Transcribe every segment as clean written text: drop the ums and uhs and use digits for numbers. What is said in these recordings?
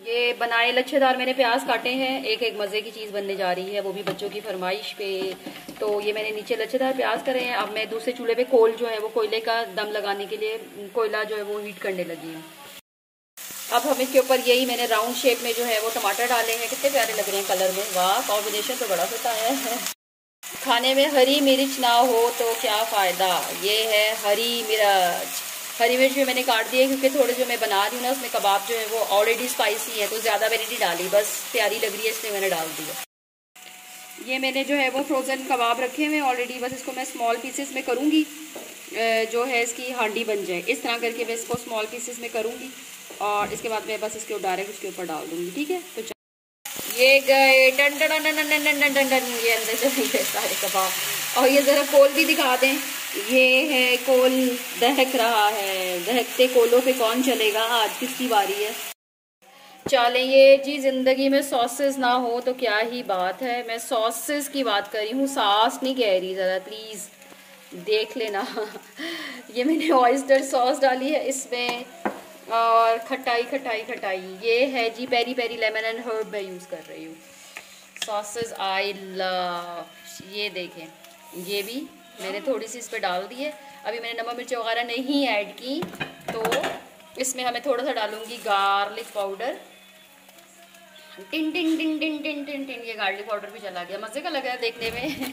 ये बनाए लच्छेदार मैंने प्याज काटे हैं, एक एक मज़े की चीज़ बनने जा रही है, वो भी बच्चों की फरमाइश पे। तो ये मैंने नीचे लच्छेदार प्याज करे हैं। अब मैं दूसरे चूल्हे पे कोल जो है वो कोयले का दम लगाने के लिए कोयला जो है वो हीट करने लगी हूँ। अब हम इसके ऊपर यही मैंने राउंड शेप में जो है वो टमाटर डाले हैं। कितने प्यारे लग रहे हैं कलर में, वाह कॉम्बिनेशन तो बड़ा होता है। खाने में हरी मिर्च ना हो तो क्या फ़ायदा। ये है हरी मिर्च। हरी मिर्च भी मैंने काट दी है क्योंकि थोड़े जो मैं बना रही हूँ ना उसमें कबाब जो है वो ऑलरेडी स्पाइसी है, तो ज़्यादा मैंने नहीं डाली, बस प्यारी लग रही है इसलिए मैंने डाल दी है। ये मैंने जो है वो फ्रोज़न कबाब रखे हुए ऑलरेडी, बस इसको मैं स्मॉल पीसेस में करूँगी, जो है इसकी हांडी बन जाए इस तरह करके मैं इसको स्मॉल पीसेस में करूँगी और इसके बाद मैं बस इसके डायरेक्ट उसके ऊपर डाल दूँगी। ठीक है, तो ये गए टन टन टन टन टन टन टन टन, ये अंदर चले गए सारे कबाब। और ये ज़रा कोल भी दिखा दें, ये है कोल दहक रहा है। दहकते कोलों पे कौन चलेगा, आज किसकी बारी है। चलें, ये जी ज़िंदगी में सॉसेस ना हो तो क्या ही बात है। मैं सॉसेस की बात कर रही हूँ, सास नहीं कह रही, ज़रा प्लीज़ देख लेना। ये मैंने ऑयस्टर सॉस डाली है इसमें और खटाई खटाई खटाई। ये है जी peri peri lemon and herb मैं यूज़ कर रही हूँ। सॉसेस आई लव, ये देखें, ये भी मैंने थोड़ी सी इस पर डाल दी है। अभी मैंने नमक मिर्च वगैरह नहीं ऐड की, तो इसमें हमें थोड़ा सा डालूंगी गार्लिक पाउडर। टिन टिन टिन टिन टिन टिन टिन, ये गार्लिक पाउडर भी चला गया, मज़े का लग रहा है देखने में।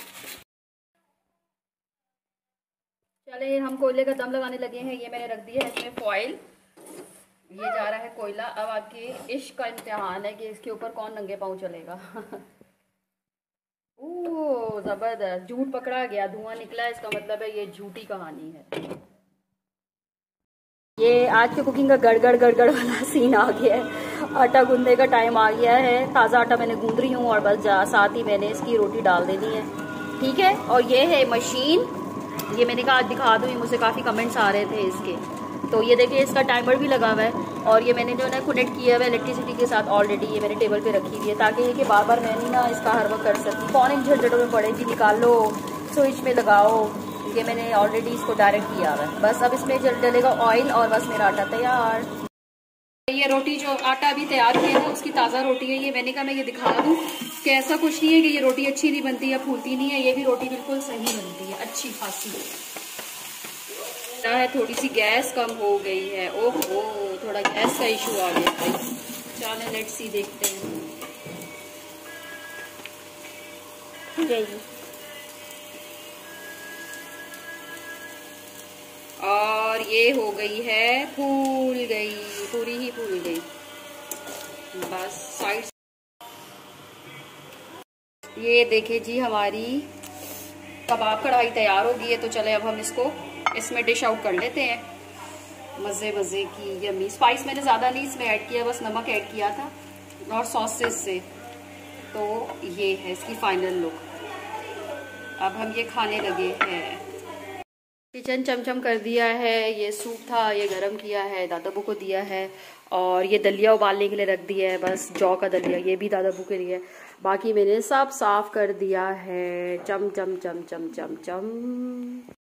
चले हम कोयले का दम लगाने लगे हैं। ये मैंने रख दिया है इसमें फॉइल, ये जा रहा है कोयला। अब आपके इश्क का इम्तिहान है कि इसके ऊपर कौन नंगे पाँव चलेगा। ओह जबरदस्त, झूठ पकड़ा गया, धुआं निकला, इसका मतलब है ये झूठी कहानी है। ये आज के कुकिंग का गड़गड़ गड़गड़ वाला सीन आ गया है। आटा गूंदने का टाइम आ गया है, ताज़ा आटा मैंने गूंद रही हूँ और बस साथ ही मैंने इसकी रोटी डाल देनी है। ठीक है, और ये है मशीन, ये मैंने कहा आज दिखा दूँ, मुझसे काफ़ी कमेंट्स आ रहे थे इसके। तो ये देखिए इसका टाइमर भी लगा हुआ है और ये मैंने जो है ना कनेक्ट किया हुआ है इलेक्ट्रिसिटी के साथ ऑलरेडी। ये मैंने टेबल पे रखी हुई है ताकि ये कि बार बार मैं नहीं ना इसका हर वक्त कर सकती, कौन इन झंझटों में पड़े कि निकालो स्विच में लगाओ। ये मैंने ऑलरेडी इसको डायरेक्ट किया हुआ है, बस अब इसमें डलेगा ऑयल और बस मेरा आटा तैयार। ये रोटी जो आटा अभी तैयार किया है उसकी ताज़ा रोटी है। ये मैंने कहा मैं ये दिखा दूँ कि ऐसा कुछ नहीं है कि ये रोटी अच्छी नहीं बनती या फूलती नहीं है, ये भी रोटी बिल्कुल सही बनती है, अच्छी खासी है। थोड़ी सी गैस कम हो गई है, ओहो थोड़ा गैस का इशू आ गया भाई। चलो लेट्स सी, देखते हैं। और ये हो गई है, फूल गई, पूरी ही फूल गई, बस साइड। ये देखिए जी हमारी कबाब कढ़ाई तैयार हो गई है। तो चले अब हम इसको इसमें डिश आउट कर लेते हैं। मज़े मज़े की यम्मी। स्पाइस मैंने ज़्यादा नहीं इसमें ऐड किया, बस नमक ऐड किया था और सॉसेस से। तो ये है इसकी फाइनल लुक। अब हम ये खाने लगे हैं। किचन चमचम कर दिया है, ये सूप था ये गरम किया है, दादाबू को दिया है। और ये दलिया उबालने के लिए रख दिया है, बस जौ का दलिया, ये भी दादाबू के लिए। बाकी मैंने सब साफ कर दिया है। चम चम चम चम चम चम।